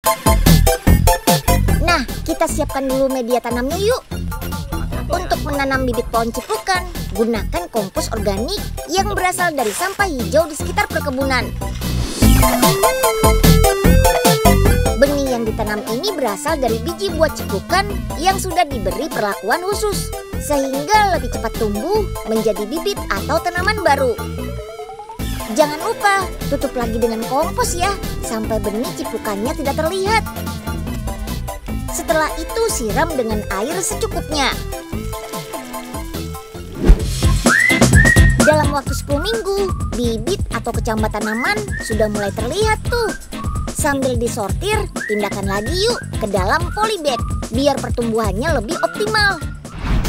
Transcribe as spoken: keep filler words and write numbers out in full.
Nah, kita siapkan dulu media tanamnya yuk. Untuk menanam bibit pohon cipukan, gunakan kompos organik yang berasal dari sampah hijau di sekitar perkebunan. Benih yang ditanam ini berasal dari biji buah cipukan yang sudah diberi perlakuan khusus, sehingga lebih cepat tumbuh menjadi bibit atau tanaman baru. Jangan lupa tutup lagi dengan kompos ya, sampai benih cipukannya tidak terlihat. Setelah itu siram dengan air secukupnya. Dalam waktu sepuluh minggu, bibit atau kecambah tanaman sudah mulai terlihat tuh. Sambil disortir, pindahkan lagi yuk ke dalam polybag biar pertumbuhannya lebih optimal.